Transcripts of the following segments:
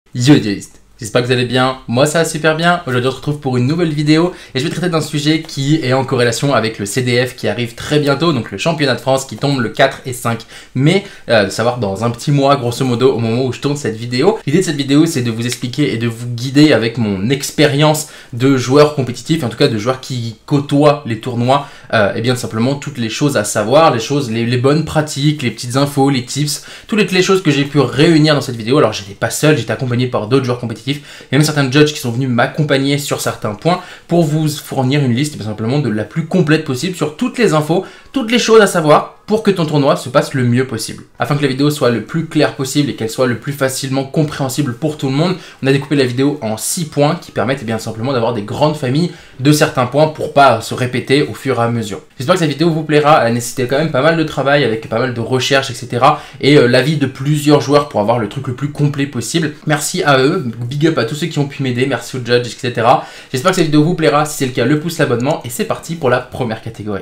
Yo les duelistes, j'espère que vous allez bien, moi ça va super bien. Aujourd'hui on se retrouve pour une nouvelle vidéo et je vais traiter d'un sujet qui est en corrélation avec le CDF qui arrive très bientôt, donc le championnat de France qui tombe le 4 et 5 mai, de savoir dans un petit mois grosso modo au moment où je tourne cette vidéo. L'idée de cette vidéo c'est de vous expliquer et de vous guider avec mon expérience de joueur compétitif, en tout cas de joueurs qui côtoient les tournois, et bien simplement toutes les choses à savoir, les bonnes pratiques, les petites infos, les tips, toutes les choses que j'ai pu réunir dans cette vidéo. Alors j'étais pas seul, j'étais accompagné par d'autres joueurs compétitifs, et même certains judges qui sont venus m'accompagner sur certains points pour vous fournir une liste tout simplement de la plus complète possible sur toutes les infos, toutes les choses à savoir pour que ton tournoi se passe le mieux possible. Afin que la vidéo soit le plus claire possible et qu'elle soit le plus facilement compréhensible pour tout le monde, on a découpé la vidéo en 6 points qui permettent bien simplement d'avoir des grandes familles de certains points pour pas se répéter au fur et à mesure. J'espère que cette vidéo vous plaira, elle a nécessité quand même pas mal de travail avec pas mal de recherches, etc. et l'avis de plusieurs joueurs pour avoir le truc le plus complet possible. Merci à eux, big up à tous ceux qui ont pu m'aider, merci aux judges, etc. J'espère que cette vidéo vous plaira, si c'est le cas, le pouce, l'abonnement et c'est parti pour la première catégorie.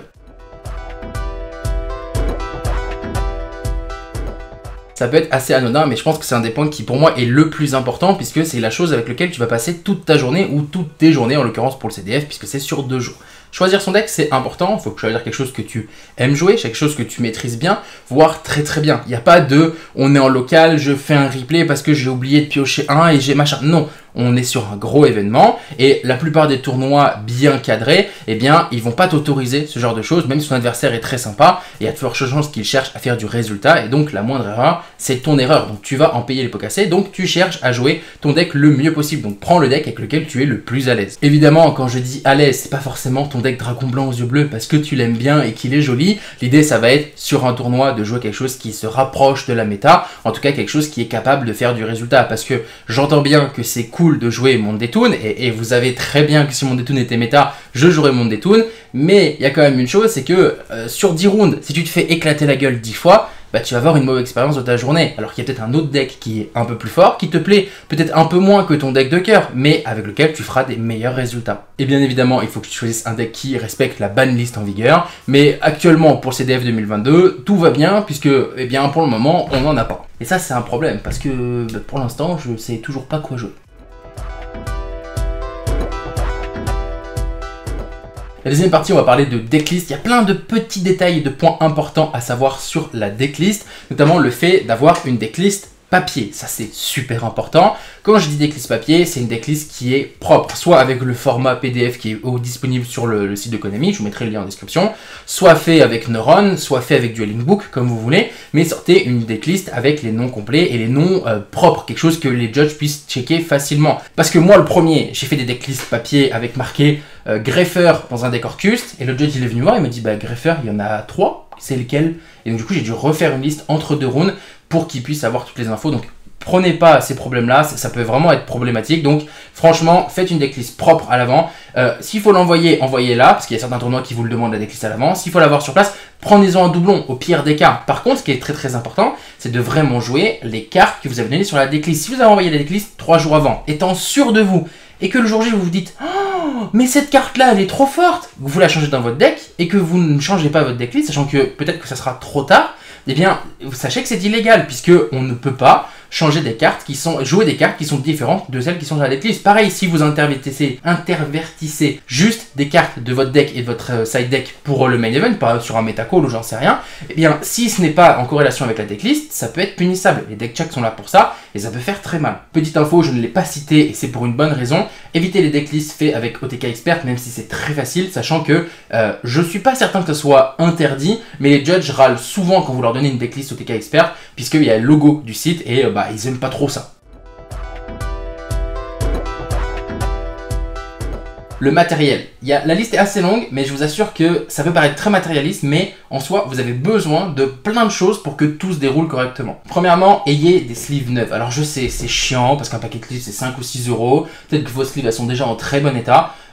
Ça peut être assez anodin, mais je pense que c'est un des points qui pour moi est le plus important puisque c'est la chose avec laquelle tu vas passer toute ta journée ou toutes tes journées, en l'occurrence pour le CDF, puisque c'est sur 2 jours. Choisir son deck, c'est important, il faut choisir quelque chose que tu aimes jouer, quelque chose que tu maîtrises bien, voire très bien. Il n'y a pas de « on est en local, je fais un replay parce que j'ai oublié de piocher un et j'ai machin ». Non, on est sur un gros événement et la plupart des tournois bien cadrés, eh bien, ils vont pas t'autoriser ce genre de choses, même si ton adversaire est très sympa, et il y a de fortes chances qu'il cherche à faire du résultat, et donc la moindre erreur, c'est ton erreur. Donc tu vas en payer les pots cassés, donc tu cherches à jouer ton deck le mieux possible. Donc prends le deck avec lequel tu es le plus à l'aise. Évidemment, quand je dis à l'aise, c'est pas forcément ton deck dragon blanc aux yeux bleus parce que tu l'aimes bien et qu'il est joli. L'idée, ça va être sur un tournoi de jouer quelque chose qui se rapproche de la méta, en tout cas quelque chose qui est capable de faire du résultat, parce que j'entends bien que c'est cool de jouer Monde Toon, et vous savez très bien que si Monde Toon était méta, je jouerais Monde Toon, mais il y a quand même une chose, c'est que sur 10 rounds, si tu te fais éclater la gueule 10 fois, bah, tu vas avoir une mauvaise expérience de ta journée, alors qu'il y a peut-être un autre deck qui est un peu plus fort, qui te plaît peut-être un peu moins que ton deck de cœur, mais avec lequel tu feras des meilleurs résultats. Et bien évidemment, il faut que tu choisisses un deck qui respecte la banlist en vigueur, mais actuellement pour le CDF 2022, tout va bien, puisque eh bien, pour le moment, on n'en a pas. Et ça, c'est un problème, parce que bah, pour l'instant, je sais toujours pas quoi jouer. La deuxième partie, on va parler de decklist. Il y a plein de petits détails et de points importants à savoir sur la decklist, notamment le fait d'avoir une decklist papier. Ça, c'est super important. Quand je dis decklist papier, c'est une decklist qui est propre, soit avec le format PDF qui est disponible sur le site de Konami, je vous mettrai le lien en description, soit fait avec Neuron, soit fait avec Dueling Book, comme vous voulez, mais sortez une decklist avec les noms complets et les noms propres, quelque chose que les judges puissent checker facilement. Parce que moi, le premier, j'ai fait des decklists papier avec marqué Greffer dans un deck Orcust, et le judge il est venu voir, il m'a dit bah Greffer, il y en a 3, c'est lequel? Et donc du coup, j'ai dû refaire une liste entre 2 rounds pour qu'ils puissent avoir toutes les infos. Donc prenez pas ces problèmes-là, ça peut vraiment être problématique. Donc franchement, faites une decklist propre à l'avant. S'il faut l'envoyer, envoyez-la, parce qu'il y a certains tournois qui vous le demandent la decklist à l'avant. S'il faut l'avoir sur place, prenez-en un doublon, au pire des cas. Par contre, ce qui est très important, c'est de vraiment jouer les cartes que vous avez données sur la decklist. Si vous avez envoyé la decklist 3 jours avant, étant sûr de vous, et que le jour J vous vous dites oh, mais cette carte là elle est trop forte, vous la changez dans votre deck et que vous ne changez pas votre decklist, sachant que peut-être que ça sera trop tard, eh bien sachez que c'est illégal puisque on ne peut pas changer des cartes qui sont, jouer des cartes qui sont différentes de celles qui sont dans la decklist. Pareil, si vous intervertissez juste des cartes de votre deck et de votre side deck pour le main event, pas sur un metacall ou j'en sais rien, eh bien si ce n'est pas en corrélation avec la decklist, ça peut être punissable. Les deck checks sont là pour ça et ça peut faire très mal. Petite info, je ne l'ai pas cité et c'est pour une bonne raison. Évitez les decklists faits avec OTK Expert, même si c'est très facile, sachant que je suis pas certain que ce soit interdit, mais les judges râlent souvent quand vous leur donnez une decklist OTK Expert, puisqu'il y a le logo du site et ils aiment pas trop ça. Le matériel. La liste est assez longue, mais je vous assure que ça peut paraître très matérialiste, mais en soi, vous avez besoin de plein de choses pour que tout se déroule correctement. Premièrement, ayez des sleeves neuves. Alors je sais, c'est chiant, parce qu'un paquet de sleeves, c'est 5 ou 6 euros. Peut-être que vos sleeves, elles sont déjà en très bon état.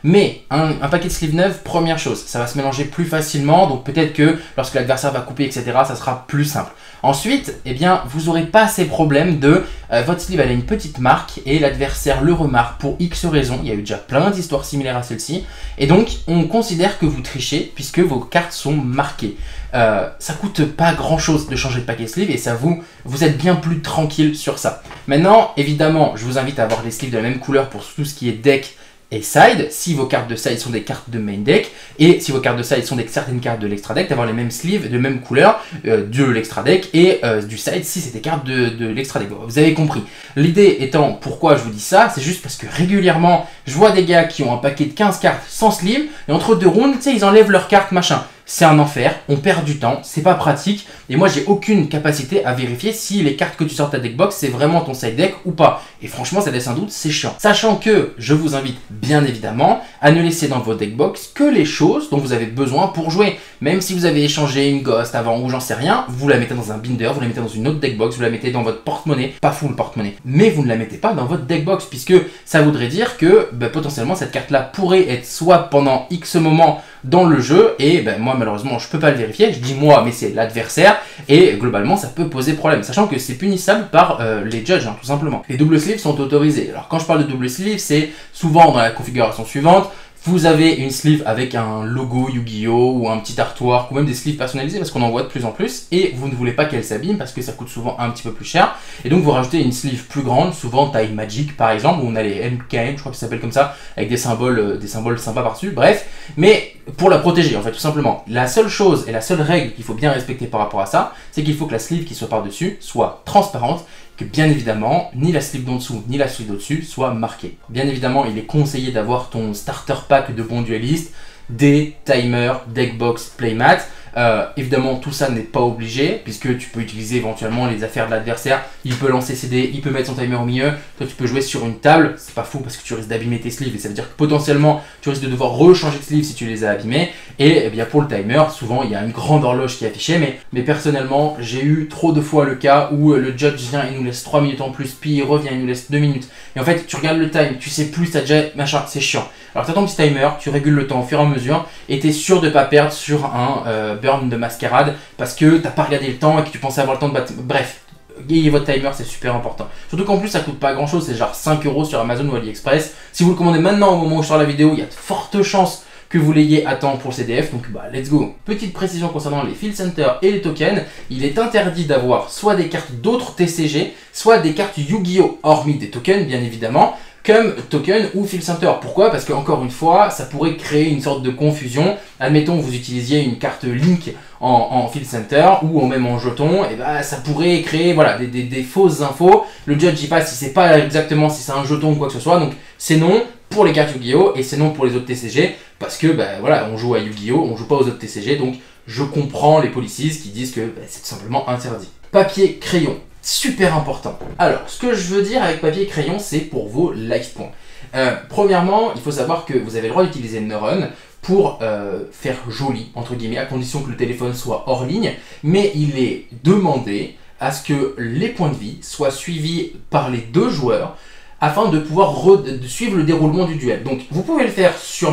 Mais un paquet de sleeves neufs, première chose, ça va se mélanger plus facilement, donc peut-être que lorsque l'adversaire va couper, etc., ça sera plus simple. Ensuite, eh bien, vous n'aurez pas ces problèmes de votre sleeve elle a une petite marque et l'adversaire le remarque pour X raisons. Il y a eu déjà plein d'histoires similaires à celle-ci. Et donc, on considère que vous trichez puisque vos cartes sont marquées. Ça coûte pas grand-chose de changer de paquet sleeve et ça vous êtes bien plus tranquille sur ça. Maintenant, évidemment, je vous invite à avoir les sleeves de la même couleur pour tout ce qui est deck et side, si vos cartes de side sont des cartes de main deck, et si vos cartes de side sont certaines cartes de l'extra deck, d'avoir les mêmes sleeves de même couleur de l'extra deck et du side si c'est des cartes de l'extra deck. Bon, vous avez compris. L'idée étant, pourquoi je vous dis ça, c'est juste parce que régulièrement, je vois des gars qui ont un paquet de 15 cartes sans sleeve, et entre deux rounds, tu sais, ils enlèvent leurs cartes, machin. C'est un enfer, on perd du temps, c'est pas pratique, et moi j'ai aucune capacité à vérifier si les cartes que tu sors de ta deckbox c'est vraiment ton side deck ou pas. Et franchement ça laisse un doute, c'est chiant. Sachant que je vous invite bien évidemment à ne laisser dans vos deckbox que les choses dont vous avez besoin pour jouer. Même si vous avez échangé une ghost avant ou j'en sais rien, vous la mettez dans un binder, vous la mettez dans une autre deckbox, vous la mettez dans votre porte-monnaie, pas full porte-monnaie, mais vous ne la mettez pas dans votre deckbox puisque ça voudrait dire que potentiellement cette carte là pourrait être soit pendant X moment dans le jeu et moi malheureusement je peux pas le vérifier, je dis moi mais c'est l'adversaire et globalement ça peut poser problème, sachant que c'est punissable par les judges tout simplement. Les double sleeves sont autorisés, alors quand je parle de double sleeve c'est souvent dans la configuration suivante. Vous avez une sleeve avec un logo Yu-Gi-Oh! Ou un petit artwork ou même des sleeves personnalisés parce qu'on en voit de plus en plus et vous ne voulez pas qu'elle s'abîme parce que ça coûte souvent un petit peu plus cher et donc vous rajoutez une sleeve plus grande, souvent taille Magic par exemple où on a les MKM, je crois que ça s'appelle comme ça, avec des symboles sympas par-dessus, bref, mais pour la protéger en fait tout simplement. La seule chose et la seule règle qu'il faut bien respecter par rapport à ça, c'est qu'il faut que la sleeve qui soit par-dessus soit transparente, que bien évidemment, ni la sleeve d'en dessous, ni la sleeve d'au-dessus soit marquée. Bien évidemment, il est conseillé d'avoir ton starter pack de bons duellistes, des timers, deckbox, playmat. Évidemment, tout ça n'est pas obligé, puisque tu peux utiliser éventuellement les affaires de l'adversaire. Il peut lancer ses dés, il peut mettre son timer au milieu. Toi, tu peux jouer sur une table. C'est pas fou parce que tu risques d'abîmer tes sleeves. Et ça veut dire que potentiellement, tu risques de devoir rechanger de sleeves si tu les as abîmés. Et bien pour le timer, souvent, il y a une grande horloge qui est affichée. Mais personnellement, j'ai eu trop de fois le cas où le judge vient et nous laisse 3 minutes en plus, puis il revient, il nous laisse 2 minutes. Et en fait, tu regardes le time, tu sais plus, t'as déjà machin, c'est chiant. Alors, tu as ton petit timer, tu régules le temps au fur et à mesure et tu es sûr de ne pas perdre sur un burn de mascarade parce que tu n'as pas regardé le temps et que tu pensais avoir le temps de battre. Bref, ayez votre timer, c'est super important. Surtout qu'en plus, ça coûte pas grand chose, c'est genre 5 € sur Amazon ou AliExpress. Si vous le commandez maintenant au moment où je sors la vidéo, il y a de fortes chances que vous l'ayez à temps pour le CDF, donc let's go. Petite précision concernant les field centers et les tokens, il est interdit d'avoir soit des cartes d'autres TCG, soit des cartes Yu-Gi-Oh! Hormis des tokens, bien évidemment, comme token ou field center. Pourquoi? Parce que encore une fois, ça pourrait créer une sorte de confusion. Admettons vous utilisiez une carte Link en field center ou même en jeton, et ça pourrait créer voilà, des fausses infos. Le judge dit pas si c'est pas exactement si c'est un jeton ou quoi que ce soit, donc c'est non pour les cartes Yu-Gi-Oh! Et c'est non pour les autres TCG, parce que voilà, on joue à Yu-Gi-Oh! On joue pas aux autres TCG, donc je comprends les policies qui disent que c'est tout simplement interdit. Papier, crayon. Super important. Alors, ce que je veux dire avec papier et crayon, c'est pour vos life points. Premièrement, il faut savoir que vous avez le droit d'utiliser Neuron pour faire joli, entre guillemets, à condition que le téléphone soit hors ligne, mais il est demandé à ce que les points de vie soient suivis par les deux joueurs afin de pouvoir suivre le déroulement du duel. Donc, vous pouvez le faire sur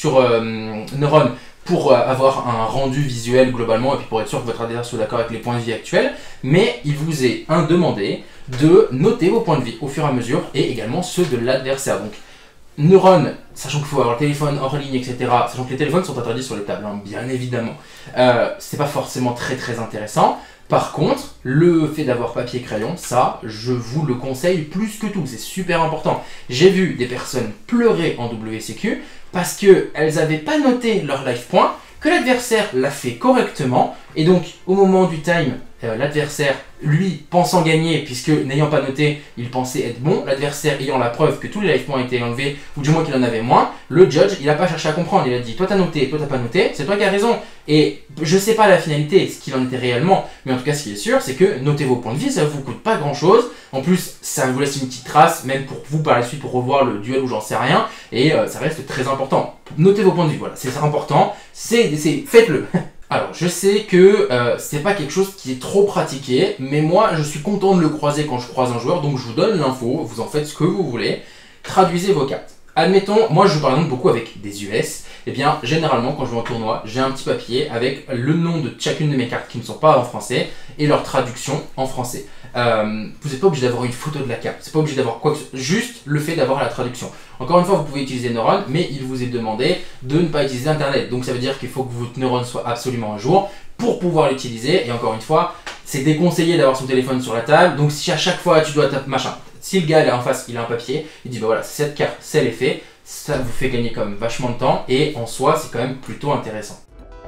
Neuron pour avoir un rendu visuel globalement et puis pour être sûr que votre adversaire soit d'accord avec les points de vie actuels, mais il vous est demandé de noter vos points de vie au fur et à mesure et également ceux de l'adversaire. Donc Neuron, sachant qu'il faut avoir le téléphone hors ligne, etc., sachant que les téléphones sont interdits sur les tables, bien évidemment, c'est pas forcément très intéressant. Par contre, le fait d'avoir papier et crayon, ça, je vous le conseille plus que tout, c'est super important. J'ai vu des personnes pleurer en WCQ parce qu'elles n'avaient pas noté leur life point, que l'adversaire l'a fait correctement, et donc au moment du time, l'adversaire, lui, pensant gagner, puisque n'ayant pas noté, il pensait être bon, l'adversaire ayant la preuve que tous les life points étaient enlevés, ou du moins qu'il en avait moins, le judge, il n'a pas cherché à comprendre, il a dit, toi t'as noté, toi t'as pas noté, c'est toi qui as raison. Et je sais pas la finalité, ce qu'il en était réellement, mais en tout cas ce qui est sûr, c'est que notez vos points de vie, ça vous coûte pas grand chose, en plus ça vous laisse une petite trace, même pour vous par la suite pour revoir le duel ou j'en sais rien, et ça reste très important. Notez vos points de vie, voilà, c'est important, faites-le. Alors, je sais que c'est pas quelque chose qui est trop pratiqué, mais moi, je suis content de le croiser quand je croise un joueur, donc je vous donne l'info, vous en faites ce que vous voulez, traduisez vos cartes. Admettons, moi je joue par exemple beaucoup avec des US, et bien généralement quand je vais en tournoi, j'ai un petit papier avec le nom de chacune de mes cartes qui ne sont pas en français et leur traduction en français. Vous n'êtes pas obligé d'avoir une photo de la carte, c'est pas obligé d'avoir quoi que ce soit, juste le fait d'avoir la traduction. Encore une fois, vous pouvez utiliser Neuron, mais il vous est demandé de ne pas utiliser Internet. Donc ça veut dire qu'il faut que votre Neuron soit absolument à jour pour pouvoir l'utiliser. Et encore une fois, c'est déconseillé d'avoir son téléphone sur la table. Donc si à chaque fois tu dois taper machin, si le gars là en face il a un papier, il dit bah voilà, cette carte c'est l'effet, ça vous fait gagner quand même vachement de temps et en soi c'est quand même plutôt intéressant.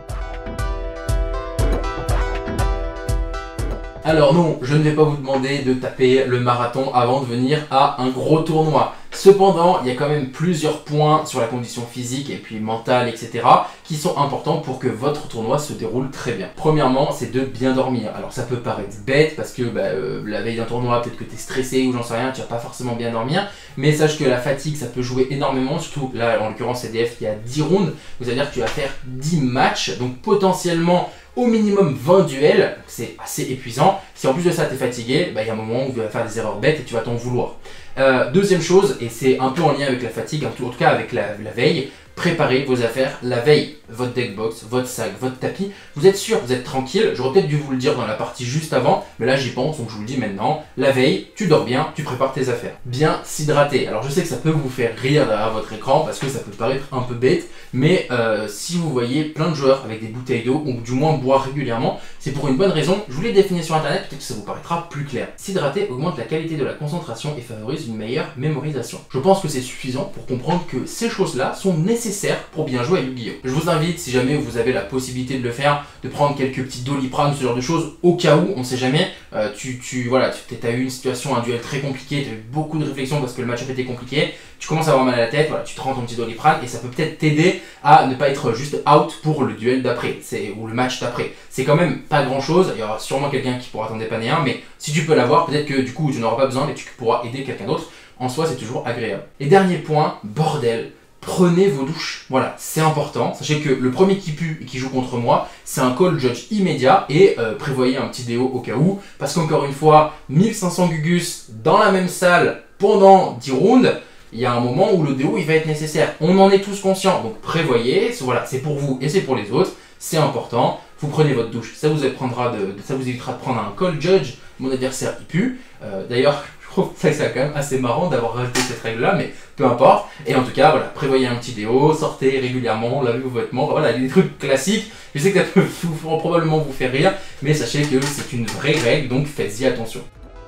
Alors non, je ne vais pas vous demander de taper le marathon avant de venir à un gros tournoi. Cependant, il y a quand même plusieurs points sur la condition physique et puis mentale, etc. qui sont importants pour que votre tournoi se déroule très bien. Premièrement, c'est de bien dormir. Alors ça peut paraître bête parce que la veille d'un tournoi, peut-être que tu es stressé ou j'en sais rien, tu vas pas forcément bien dormir. Mais sache que la fatigue, ça peut jouer énormément. Surtout là, en l'occurrence, CDF, il y a 10 rounds. Ça veut dire que tu vas faire 10 matchs. Donc potentiellement, au minimum 20 duels, c'est assez épuisant. Si en plus de ça tu es fatigué, il y a un moment où tu vas faire des erreurs bêtes et tu vas t'en vouloir. Deuxième chose, et c'est un peu en lien avec la fatigue, en tout cas avec la veille, préparez vos affaires la veille. Votre deckbox, votre sac, votre tapis, vous êtes sûr, vous êtes tranquille. J'aurais peut-être dû vous le dire dans la partie juste avant, mais là j'y pense, donc je vous le dis maintenant. La veille, tu dors bien, tu prépares tes affaires. Bien s'hydrater. Alors je sais que ça peut vous faire rire derrière votre écran, parce que ça peut paraître un peu bête, mais si vous voyez plein de joueurs avec des bouteilles d'eau, ou du moins boire régulièrement, c'est pour une bonne raison. Je vous l'ai défini sur internet, peut-être que ça vous paraîtra plus clair. S'hydrater augmente la qualité de la concentration et favorise une meilleure mémorisation. Je pense que c'est suffisant pour comprendre que ces choses-là sont nécessaires pour bien jouer à Yu-Gi-Oh! Je vous invite, si jamais vous avez la possibilité de le faire, de prendre quelques petits Doliprane, ce genre de choses, au cas où, on sait jamais. Tu as eu une situation, un duel très compliqué, tu as eu beaucoup de réflexions parce que le match-up était compliqué, tu commences à avoir mal à la tête, voilà, tu te rends ton petit Doliprane et ça peut peut-être t'aider à ne pas être juste out pour le duel d'après, ou le match d'après. C'est quand même pas grand-chose, il y aura sûrement quelqu'un qui pourra t'en dépanner un, mais si tu peux l'avoir, peut-être que du coup tu n'auras pas besoin, mais tu pourras aider quelqu'un d'autre. En soi, c'est toujours agréable. Et dernier point, bordel. Prenez vos douches. Voilà, c'est important. Sachez que le premier qui pue et qui joue contre moi, c'est un call judge immédiat et prévoyez un petit déo au cas où. Parce qu'encore une fois, 1500 Gugus dans la même salle pendant 10 rounds, il y a un moment où le déo il va être nécessaire. On en est tous conscients, donc prévoyez. Voilà, c'est pour vous et c'est pour les autres. C'est important. Vous prenez votre douche. Ça vous évitera de prendre un call judge. Mon adversaire il pue. D'ailleurs, je trouve que c'est quand même assez marrant d'avoir rajouté cette règle-là, mais peu importe. Et en tout cas, voilà, prévoyez un petit déo, sortez régulièrement, lavez vos vêtements. Voilà, des trucs classiques. Je sais que ça peut probablement vous faire rire, mais sachez que c'est une vraie règle, donc faites-y attention.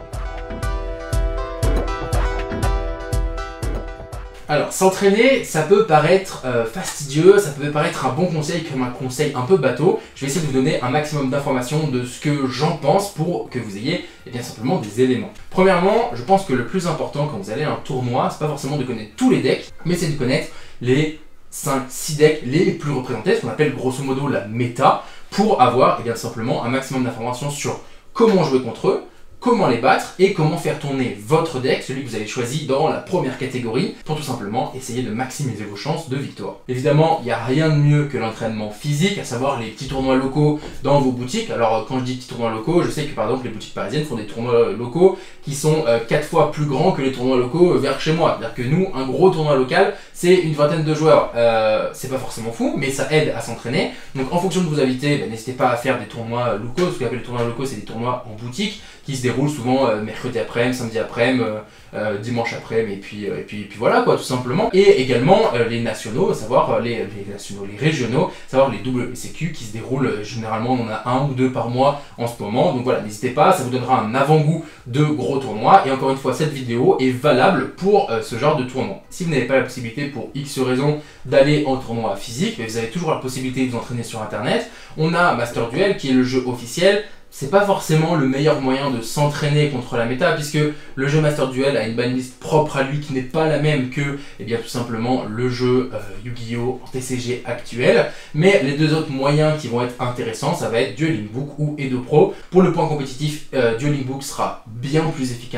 Alors, s'entraîner, ça peut paraître fastidieux, ça peut paraître un bon conseil comme un conseil un peu bateau. Je vais essayer de vous donner un maximum d'informations de ce que j'en pense pour que vous ayez bien simplement des éléments. Premièrement, je pense que le plus important quand vous allez à un tournoi, c'est pas forcément de connaître tous les decks, mais c'est de connaître les 5-6 decks les plus représentés, ce qu'on appelle grosso modo la méta, pour avoir bien simplement un maximum d'informations sur comment jouer contre eux, comment les battre et comment faire tourner votre deck, celui que vous avez choisi dans la première catégorie, pour tout simplement essayer de maximiser vos chances de victoire. Évidemment, il n'y a rien de mieux que l'entraînement physique, à savoir les petits tournois locaux dans vos boutiques. Alors quand je dis petits tournois locaux, je sais que par exemple les boutiques parisiennes font des tournois locaux qui sont 4 fois plus grands que les tournois locaux vers chez moi. C'est-à-dire que nous, un gros tournoi local, c'est une vingtaine de joueurs. C'est pas forcément fou, mais ça aide à s'entraîner. Donc en fonction de vos invités, n'hésitez pas à faire des tournois locaux. Ce qu'on appelle les tournois locaux, c'est des tournois en boutique qui se déroulent souvent mercredi après-midi, samedi après-midi, dimanche après-midi, et puis voilà quoi, tout simplement. Et également les nationaux, à savoir les régionaux, à savoir les WSQ qui se déroulent généralement, on en a 1 ou 2 par mois en ce moment. Donc voilà, n'hésitez pas, ça vous donnera un avant-goût de gros tournois. Et encore une fois, cette vidéo est valable pour ce genre de tournoi. Si vous n'avez pas la possibilité pour X raisons d'aller en tournoi physique, mais vous avez toujours la possibilité de vous entraîner sur internet. On a Master Duel qui est le jeu officiel. C'est pas forcément le meilleur moyen de s'entraîner contre la méta, puisque le jeu Master Duel a une banlist propre à lui qui n'est pas la même que, tout simplement le jeu Yu-Gi-Oh! En TCG actuel. Mais les deux autres moyens qui vont être intéressants, ça va être Dueling Book ou Edo Pro. Pour le point compétitif, Dueling Book sera bien plus efficace.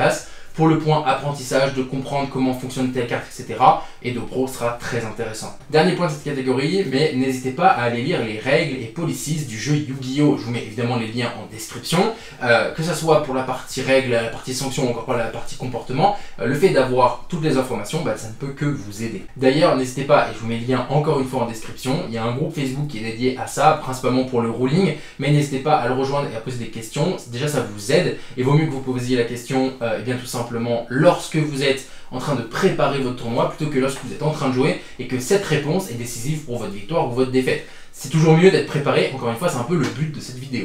Pour le point apprentissage, de comprendre comment fonctionne telle carte, etc. Et DoPro sera très intéressant. Dernier point de cette catégorie, mais n'hésitez pas à aller lire les règles et policies du jeu Yu-Gi-Oh! Je vous mets évidemment les liens en description. Que ce soit pour la partie règles, la partie sanctions ou encore pour la partie comportement, le fait d'avoir toutes les informations, ça ne peut que vous aider. D'ailleurs, n'hésitez pas, et je vous mets le lien encore une fois en description, il y a un groupe Facebook qui est dédié à ça, principalement pour le ruling, mais n'hésitez pas à le rejoindre et à poser des questions. Déjà, ça vous aide, et vaut mieux que vous posiez la question, et bien tout simplement, lorsque vous êtes en train de préparer votre tournoi, plutôt que lorsque vous êtes en train de jouer, et que cette réponse est décisive pour votre victoire ou votre défaite. C'est toujours mieux d'être préparé, encore une fois, c'est un peu le but de cette vidéo.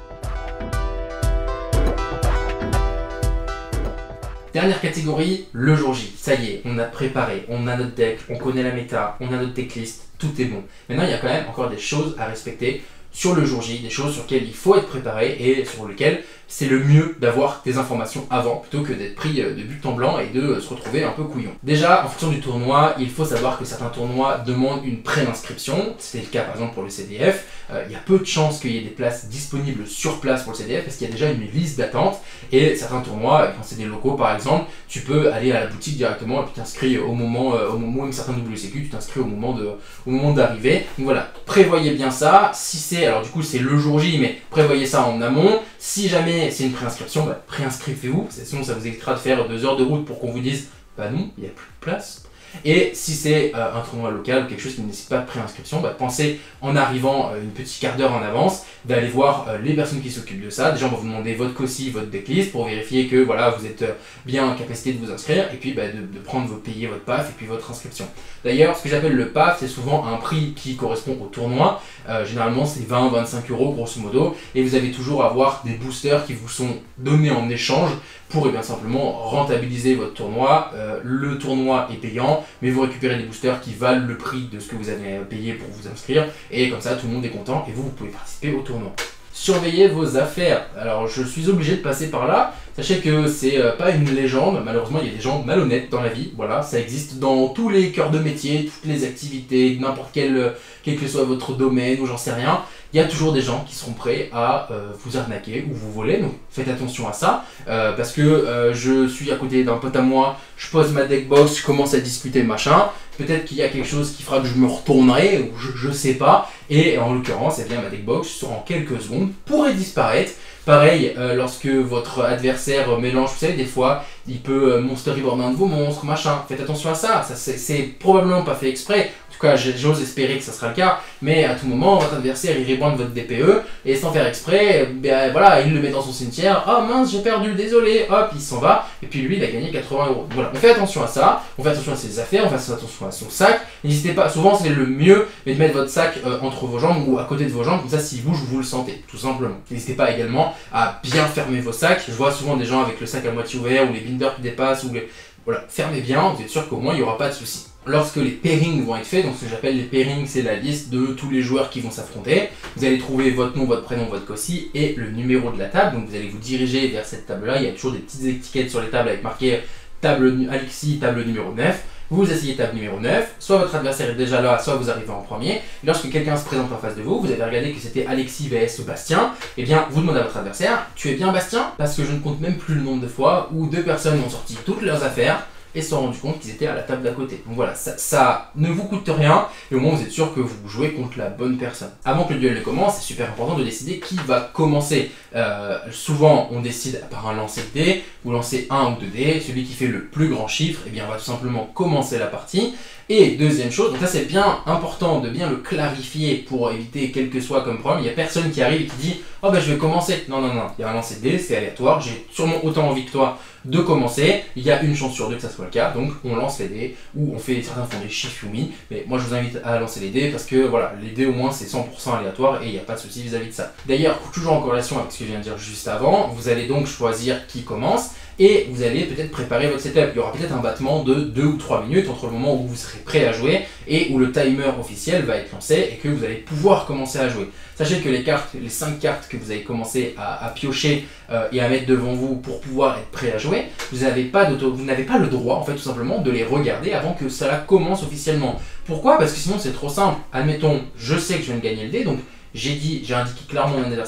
Dernière catégorie, le jour J. Ça y est, on a préparé, on a notre deck, on connaît la méta, on a notre decklist, tout est bon. Maintenant, il y a quand même encore des choses à respecter sur le jour J, des choses sur lesquelles il faut être préparé et sur lesquelles c'est le mieux d'avoir des informations avant plutôt que d'être pris de but en blanc et de se retrouver un peu couillon. Déjà, en fonction du tournoi, il faut savoir que certains tournois demandent une pré-inscription. C'est le cas par exemple pour le CDF. Il y a peu de chances qu'il y ait des places disponibles sur place pour le CDF parce qu'il y a déjà une liste d'attente. Et certains tournois, quand c'est des locaux par exemple, tu peux aller à la boutique directement et puis t'inscris au moment même certains WCQ, tu t'inscris au moment d'arriver. Donc voilà, prévoyez bien ça. Si c'est, alors du coup c'est le jour J, mais prévoyez ça en amont. Si jamais c'est une préinscription, préinscrivez-vous, sinon ça vous évitera de faire 2 heures de route pour qu'on vous dise bah non, il n'y a plus de place. Et si c'est un tournoi local ou quelque chose qui ne nécessite pas de préinscription, pensez en arrivant une petite quart d'heure en avance d'aller voir les personnes qui s'occupent de ça. Déjà on va vous demander votre COSI, votre decklist pour vérifier que voilà, vous êtes bien en capacité de vous inscrire et puis de prendre payer votre PAF et puis votre inscription. D'ailleurs ce que j'appelle le PAF c'est souvent un prix qui correspond au tournoi. Généralement c'est 20-25 € grosso modo et vous avez toujours à avoir des boosters qui vous sont donnés en échange pour bien simplement rentabiliser votre tournoi. Le tournoi est payant mais vous récupérez des boosters qui valent le prix de ce que vous avez payé pour vous inscrire et comme ça tout le monde est content et vous pouvez participer au tournoi. Surveillez vos affaires. Alors je suis obligé de passer par là. Sachez que c'est pas une légende, malheureusement il y a des gens malhonnêtes dans la vie, voilà, ça existe dans tous les cœurs de métier, toutes les activités, n'importe quel que soit votre domaine ou j'en sais rien, il y a toujours des gens qui seront prêts à vous arnaquer ou vous voler, donc faites attention à ça, parce que je suis à côté d'un pote à moi, je pose ma deckbox, je commence à discuter machin, peut-être qu'il y a quelque chose qui fera que je me retournerai, ou je sais pas, et en l'occurrence, eh bien, ma deckbox en quelques secondes pourrait disparaître. Pareil, lorsque votre adversaire mélange, vous savez, des fois, il peut monster reborder un de vos monstres, machin. Faites attention à ça, c'est probablement pas fait exprès. En tout cas, j'ose espérer que ça sera le cas, mais à tout moment, votre adversaire, il rebrande votre DPE, et sans faire exprès, voilà, il le met dans son cimetière. Oh mince, j'ai perdu, désolé, hop, il s'en va, et puis lui, il a gagné 80 €. Voilà, on fait attention à ça, on fait attention à ses affaires, on fait attention à son sac. N'hésitez pas, souvent c'est le mieux, mais de mettre votre sac entre vos jambes ou à côté de vos jambes, comme ça, s'il bouge, vous le sentez, tout simplement. N'hésitez pas également à bien fermer vos sacs. Je vois souvent des gens avec le sac à moitié ouvert, ou les binders qui dépassent, ou les... Voilà, fermez bien, vous êtes sûr qu'au moins, il n'y aura pas de soucis. Lorsque les pairings vont être faits, donc ce que j'appelle les pairings, c'est la liste de tous les joueurs qui vont s'affronter. Vous allez trouver votre nom, votre prénom, votre COSI et le numéro de la table. Donc vous allez vous diriger vers cette table-là. Il y a toujours des petites étiquettes sur les tables avec marqué table Alexis, table numéro 9. Vous vous asseyez table numéro 9, soit votre adversaire est déjà là, soit vous arrivez en premier. Et lorsque quelqu'un se présente en face de vous, vous avez regardé que c'était Alexis vs Bastien, et bien vous demandez à votre adversaire, tu es bien Bastien? Parce que je ne compte même plus le nombre de fois où 2 personnes ont sorti toutes leurs affaires et se sont rendus compte qu'ils étaient à la table d'à côté. Donc voilà, ça ne vous coûte rien, et au moins vous êtes sûr que vous jouez contre la bonne personne. Avant que le duel ne commence, c'est super important de décider qui va commencer. Souvent, on décide par un lancer de dés, vous lancez 1 ou 2 dés, celui qui fait le plus grand chiffre, eh bien, va tout simplement commencer la partie. Et deuxième chose, donc ça c'est bien important de bien le clarifier pour éviter quel que soit comme problème. Il n'y a personne qui arrive et qui dit « Oh ben je vais commencer ». Non, non, non, il y a un lancer de dés, c'est aléatoire, j'ai sûrement autant envie que toi de commencer. Il y a une chance sur 2 que ça soit le cas, donc on lance les dés, ou on fait, certains font des Shifumi, mais moi je vous invite à lancer les dés parce que voilà, les dés au moins c'est 100% aléatoire et il n'y a pas de souci vis-à-vis de ça. D'ailleurs, toujours en corrélation avec ce que je viens de dire juste avant, vous allez donc choisir qui commence. Et vous allez peut-être préparer votre setup. Il y aura peut-être un battement de 2 ou 3 minutes entre le moment où vous serez prêt à jouer et où le timer officiel va être lancé et que vous allez pouvoir commencer à jouer. Sachez que les cartes, les 5 cartes que vous allez commencer à piocher et à mettre devant vous pour pouvoir être prêt à jouer, vous n'avez pas le droit en fait tout simplement de les regarder avant que cela commence officiellement. Pourquoi? Parce que sinon c'est trop simple. Admettons, je sais que je viens de gagner le dé, donc j'ai indiqué clairement à mon adversaire,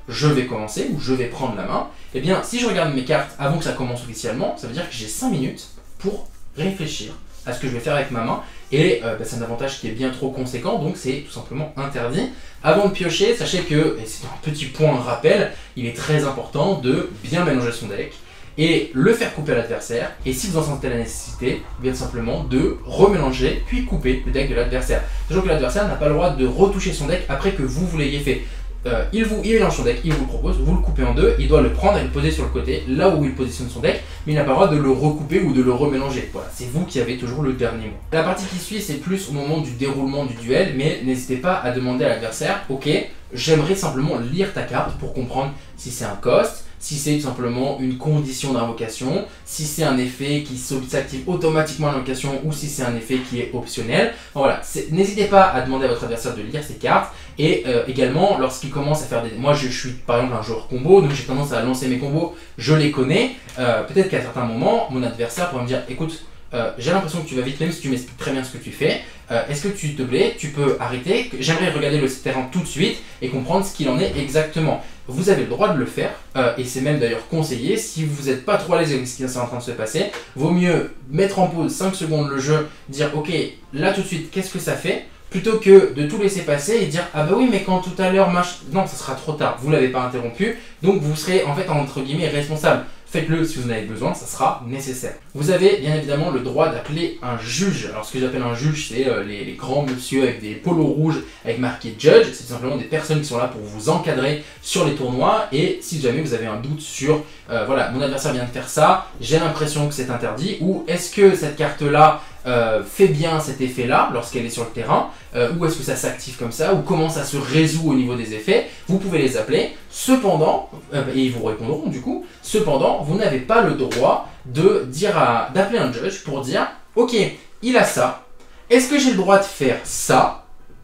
je vais commencer ou je vais prendre la main, eh bien si je regarde mes cartes avant que ça commence officiellement, ça veut dire que j'ai 5 minutes pour réfléchir à ce que je vais faire avec ma main. Et c'est un avantage qui est bien trop conséquent, donc c'est tout simplement interdit. Avant de piocher, sachez que, et c'est un petit point rappel, il est très important de bien mélanger son deck et le faire couper à l'adversaire. Et si vous en sentez la nécessité, bien simplement de remélanger puis couper le deck de l'adversaire. Sachant que l'adversaire n'a pas le droit de retoucher son deck après que vous l'ayez fait. Il mélange son deck, il vous le propose, vous le coupez en deux, il doit le prendre et le poser sur le côté, là où il positionne son deck, mais il n'a pas le droit de le recouper ou de le remélanger. Voilà, c'est vous qui avez toujours le dernier mot. La partie qui suit, c'est plus au moment du déroulement du duel, mais n'hésitez pas à demander à l'adversaire, ok, j'aimerais simplement lire ta carte pour comprendre si c'est un cost, si c'est tout simplement une condition d'invocation, si c'est un effet qui s'active automatiquement à l'invocation ou si c'est un effet qui est optionnel. Voilà, n'hésitez pas à demander à votre adversaire de lire ses cartes et également lorsqu'il commence à faire des... Moi je suis par exemple un joueur combo, donc j'ai tendance à lancer mes combos, je les connais. Peut-être qu'à certains moments, mon adversaire pourrait me dire, écoute, j'ai l'impression que tu vas vite, même si tu m'expliques très bien ce que tu fais. Est-ce que tu te plaît, tu peux arrêter? J'aimerais regarder le terrain tout de suite et comprendre ce qu'il en est exactement. Vous avez le droit de le faire, et c'est même d'ailleurs conseillé. Si vous n'êtes pas trop à l'aise avec ce qui est en train de se passer, vaut mieux mettre en pause 5 secondes le jeu, dire ok, là tout de suite, qu'est-ce que ça fait? Plutôt que de tout laisser passer et dire ah bah oui mais quand tout à l'heure non, ça sera trop tard, vous ne l'avez pas interrompu, donc vous serez en fait entre guillemets responsable. Faites-le si vous en avez besoin, ça sera nécessaire. Vous avez bien évidemment le droit d'appeler un juge. Alors ce que j'appelle un juge, c'est les grands monsieur avec des polos rouges avec marqué judge. C'est tout simplement des personnes qui sont là pour vous encadrer sur les tournois. Et si jamais vous avez un doute sur, voilà, mon adversaire vient de faire ça, j'ai l'impression que c'est interdit, ou est-ce que cette carte-là fait bien cet effet-là lorsqu'elle est sur le terrain, ou est-ce que ça s'active comme ça, ou comment ça se résout au niveau des effets, vous pouvez les appeler. Cependant, et ils vous répondront du coup, cependant, vous n'avez pas le droit d'appeler un judge pour dire ok, il a ça, est-ce que j'ai le droit de faire ça?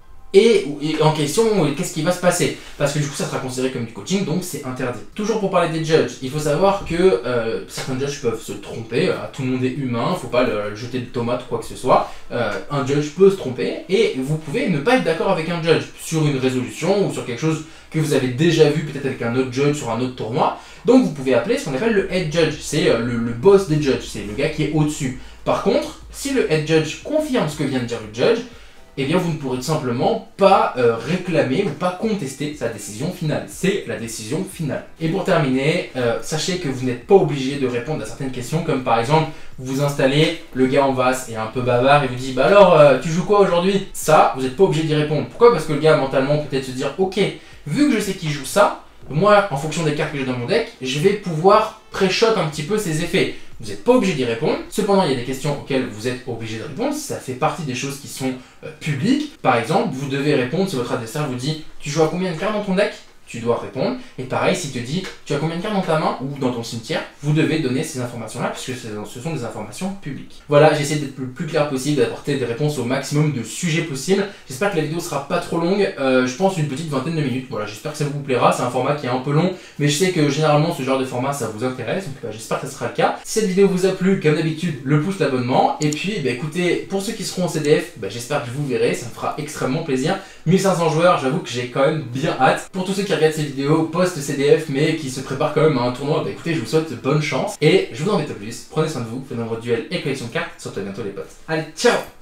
Et en question, qu'est-ce qui va se passer? Parce que du coup, ça sera considéré comme du coaching, donc c'est interdit. Toujours pour parler des judges, il faut savoir que certains judges peuvent se tromper. Tout le monde est humain, il ne faut pas le jeter de tomates ou quoi que ce soit. Un judge peut se tromper et vous pouvez ne pas être d'accord avec un judge sur une résolution ou sur quelque chose que vous avez déjà vu peut-être avec un autre judge sur un autre tournoi. Donc vous pouvez appeler ce qu'on appelle le head judge, c'est le boss des judges, c'est le gars qui est au-dessus. Par contre, si le head judge confirme ce que vient de dire le judge, eh bien vous ne pourrez tout simplement pas réclamer ou pas contester sa décision finale. C'est la décision finale. Et pour terminer, sachez que vous n'êtes pas obligé de répondre à certaines questions, comme par exemple, vous vous installez, le gars en face est un peu bavard et vous dit « Bah alors, tu joues quoi aujourd'hui ?» Ça, vous n'êtes pas obligé d'y répondre. Pourquoi? Parce que le gars mentalement peut-être se dire « Ok, vu que je sais qu'il joue ça, moi, en fonction des cartes que j'ai dans mon deck, je vais pouvoir pré-shot un petit peu ses effets. » Vous n'êtes pas obligé d'y répondre. Cependant, il y a des questions auxquelles vous êtes obligé de répondre. Ça fait partie des choses qui sont publiques. Par exemple, vous devez répondre si votre adversaire vous dit « Tu joues à combien de cartes dans ton deck ?» Tu dois répondre. Et pareil, s'il te dit « Tu as combien de cartes dans ta main ?» ou dans ton cimetière, vous devez donner ces informations-là puisque ce sont des informations publiques. Voilà, j'ai essayé d'être le plus clair possible, d'apporter des réponses au maximum de sujets possibles. J'espère que la vidéo sera pas trop longue. Je pense une petite vingtaine de minutes. Voilà, j'espère que ça vous plaira. C'est un format qui est un peu long, mais je sais que généralement ce genre de format ça vous intéresse. Donc j'espère que ça sera le cas. Si cette vidéo vous a plu, comme d'habitude, le pouce, l'abonnement. Et puis, écoutez, pour ceux qui seront en CDF, j'espère que je vous verrai. Ça me fera extrêmement plaisir. 1500 joueurs, j'avoue que j'ai quand même bien hâte. Pour tous ceux qui regardent ces vidéos post-CDF mais qui se préparent quand même à un tournoi, écoutez, je vous souhaite bonne chance. Et je vous en embête pas plus. Prenez soin de vous, faites dans votre duel et collection de cartes. Surtout à bientôt les potes. Allez, ciao!